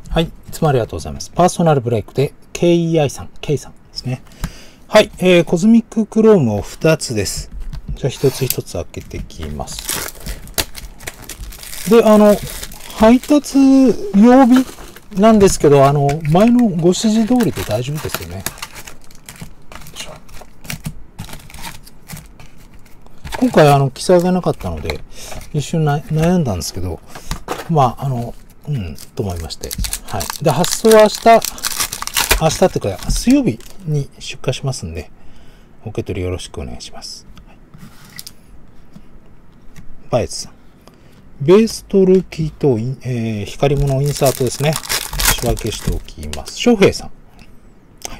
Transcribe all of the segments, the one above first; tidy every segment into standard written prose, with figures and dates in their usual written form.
はい。いつもありがとうございます。パーソナルブレイクで KEI さん、K さんですね。はい。コズミッククロームを2つです。じゃあ一つ一つ開けていきます。で、配達曜日なんですけど、前のご指示通りで大丈夫ですよね。今回、記載がなかったので、一瞬悩んだんですけど、まあ、と思いまして。はい。で、発送は明日っていうか、水曜日に出荷しますんで、お受け取りよろしくお願いします。はい、バエツさん。ベーストルキーと、光り物インサートですね。仕分けしておきます。翔平さん。はい。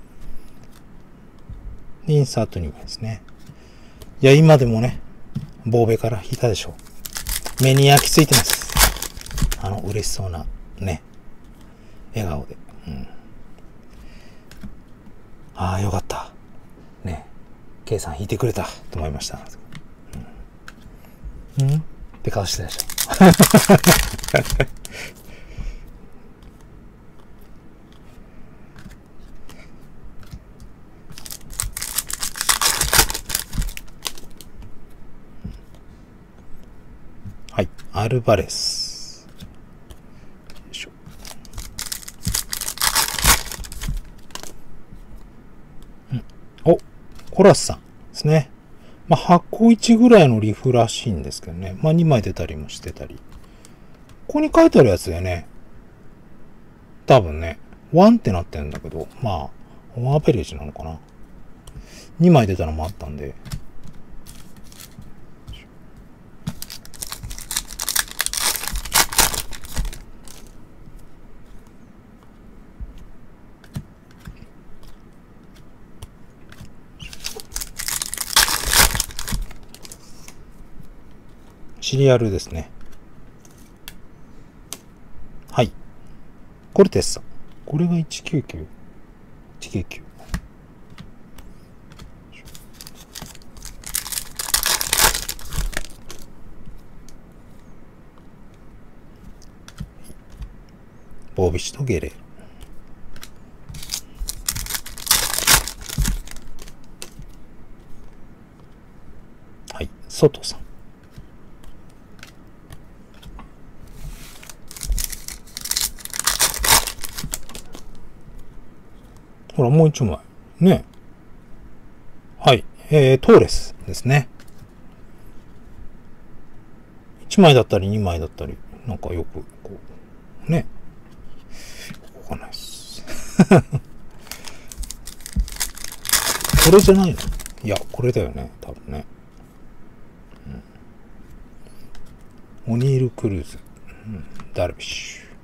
インサート2枚ですね。いや、今でもね、ボーベから引いたでしょ。目に焼き付いてます。嬉しそうな、ね、笑顔で。ああ、よかった。ね、K さん引いてくれたと思いました。って顔してたでしょ。はい、アルバレス。よいしょ。お、コラスさんですね。まあ、箱1ぐらいのリフらしいんですけどね。まあ、2枚出たりもしてたり。ここに書いてあるやつでね。多分ね、1ってなってるんだけど、まあ、1アベレージなのかな。2枚出たのもあったんで。シリアルですね。はい。コルテスさん。これが 199?199。ボービッシュとゲレール。はい。ソトさん。ほら、もう一枚。ね。はい。トーレスですね。1枚だったり2枚だったり、なんかよく、こう、ね。わかんないです。これじゃないの？いや、これだよね。多分ね。オニール・クルーズ。ダルビッシュ。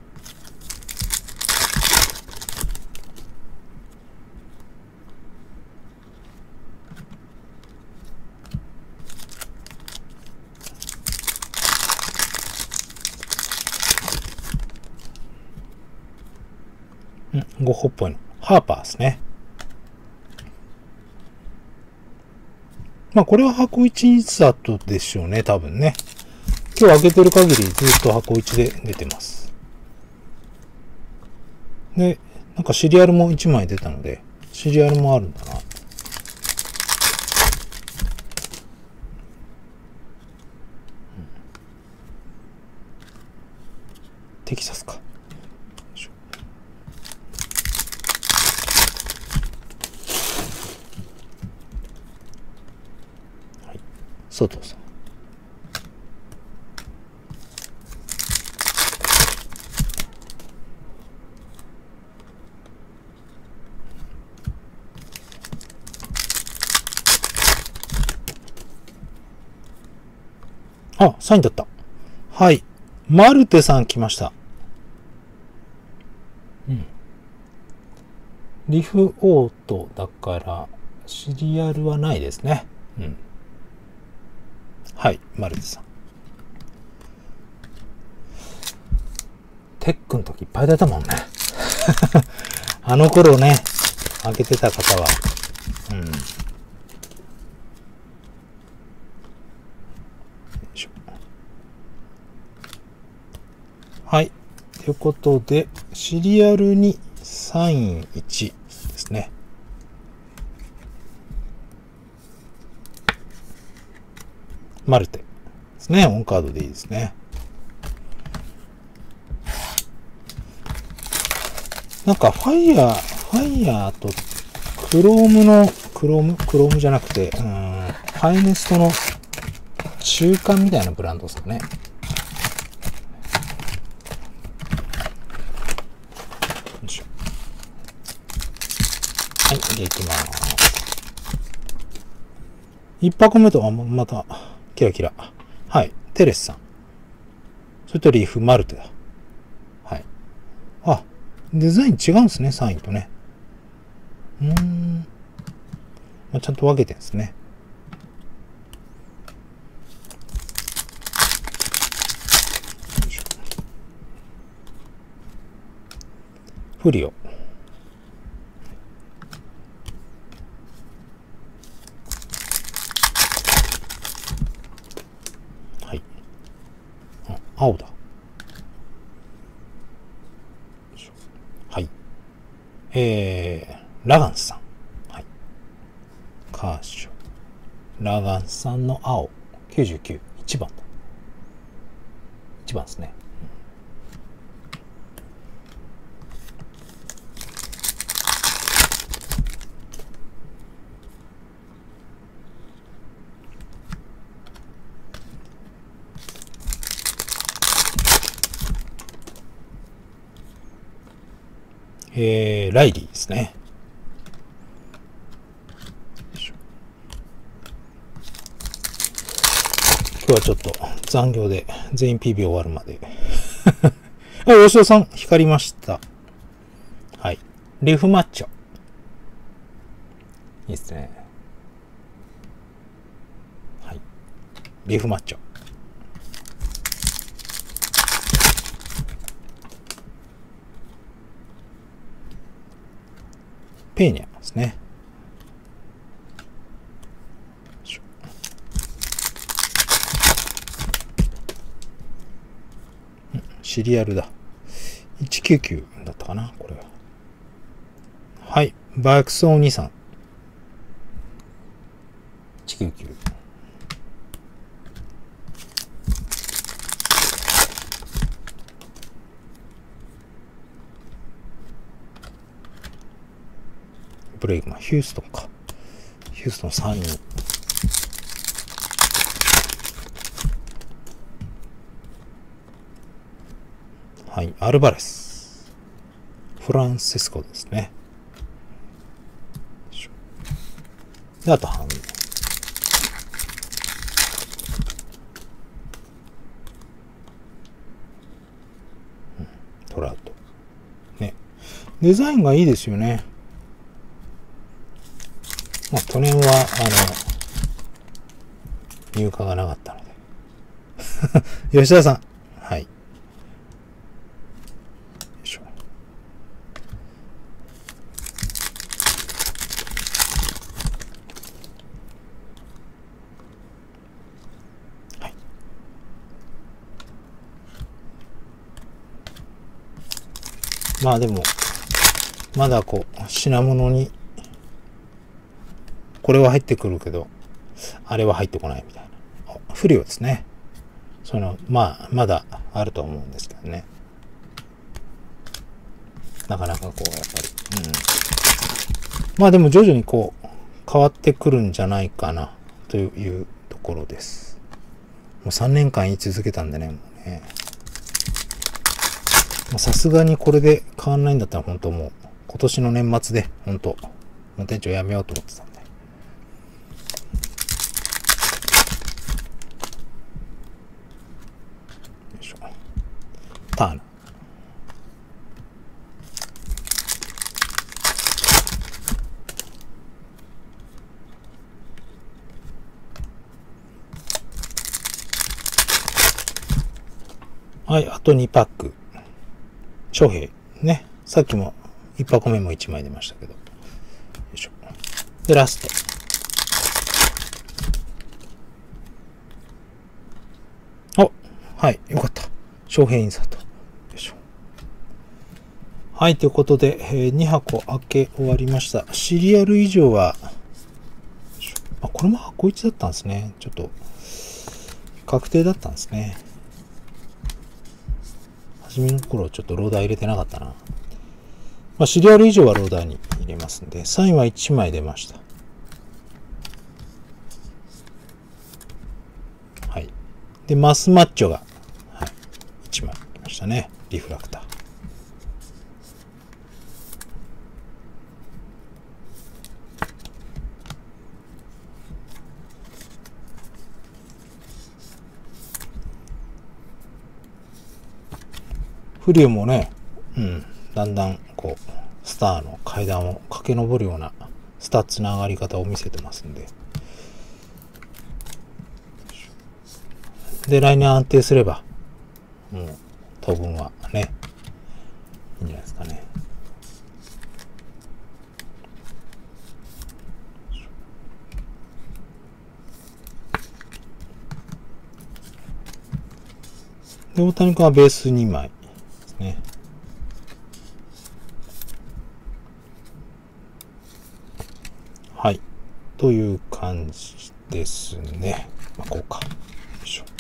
ゴッホっぽいの。ハーパーですね。まあこれは箱1インサートでしょうね、多分ね。今日開けてる限りずっと箱1で出てます。で、なんかシリアルも1枚出たので、シリアルもあるんだな。テキサスか。はい。ソトさん。あ、サインだった。はい。マルテさん来ました。リフオートだから、シリアルはないですね。はい、マルテさん。テックの時いっぱい出たもんね。あの頃ね、開けてた方は、はい。 ということで、シリアルにサイン1ですね。マルテですね。オンカードでいいですね。なんかファイヤーとクロームじゃなくて、ファイネストの中間みたいなブランドですかね。はい、でいきます。一箱目と、また、キラキラ。はい、テレスさん。それとリーフ、マルテだ。はい。あ、デザイン違うんですね、サインとね。まあ、ちゃんと分けてるんですね。フリオ。はい。青だ。はい。ラガンスさん。はい。カーショ。ラガンスさんの青。99。1番だ。1番ですね。ライリーですね。今日はちょっと残業で全員 PB 終わるまで。あ、吉田さん、光りました。はい。リフマッチョ。いいですね。はい。リフマッチョ。ペーニャですね。シリアルだ。199だったかな、これは。はい。バークソー2さん。199。ブレイクマン、ヒューストンか。ヒューストン3人。はい、アルバレス。フランシスコですね。で、あと半分。トラウト。ね。デザインがいいですよね。まあ、去年は、入荷がなかったので。吉田さん。はい。よいしょ。はい。まあでも、まだこう、品物に、これは入ってくるけど、あれは入ってこないみたいな。不良ですね。まあ、まだあると思うんですけどね。なかなかこう、やっぱり。まあでも徐々にこう、変わってくるんじゃないかな、というところです。もう3年間言い続けたんでね、もうね。さすがにこれで変わんないんだったら、本当もう、今年の年末で、本当もう店長辞めようと思ってたんで。ターナ。はい、あと2パック。翔平。ね。さっきも1箱目も1枚出ましたけど。よいしょ。で、ラスト。お、はい、よかった。翔平インサート。よいしょ。 はい、ということで、2箱開け終わりました。シリアル以上は、これも箱1だったんですね。ちょっと、確定だったんですね。初めの頃ちょっとローダー入れてなかったな。シリアル以上はローダーに入れますんで、サインは1枚出ました。はい。で、マスマッチョが、はい、1枚出ましたね。リフラクター。フリオもね、だんだんこう、スターの階段を駆け上るようなスタッツの上がり方を見せてますんで。で、来年安定すれば、もう、当分はね、いいんじゃないですかね。で、大谷君はベース2枚ですね。はい。という感じですね。こうか。よいしょ。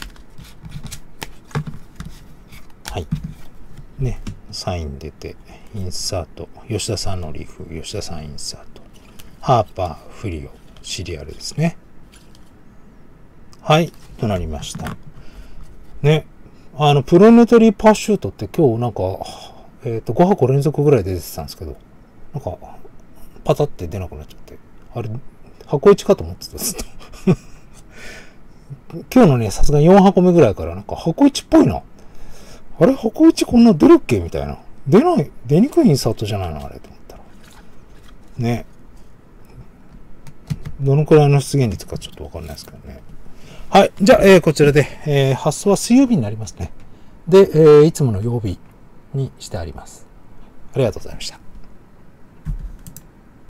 はい。ね。サイン出て、インサート。吉田さんのリーフ、吉田さんインサート。ハーパー、フリオ、シリアルですね。はい。となりました。ね。プロネタリーパシュートって今日なんか、5箱連続ぐらいで出てたんですけど、なんか、パタって出なくなっちゃって。あれ、箱1かと思ってたんです今日のね、さすがに4箱目ぐらいからなんか箱1っぽいな。あれ箱1こんな出るっけみたいな。出にくいインサートじゃないのあれと思ったら。ね。どのくらいの出現率かちょっとわかんないですけどね。はい。じゃあ、こちらで、発送は水曜日になりますね。で、いつもの曜日にしてあります。ありがとうございました。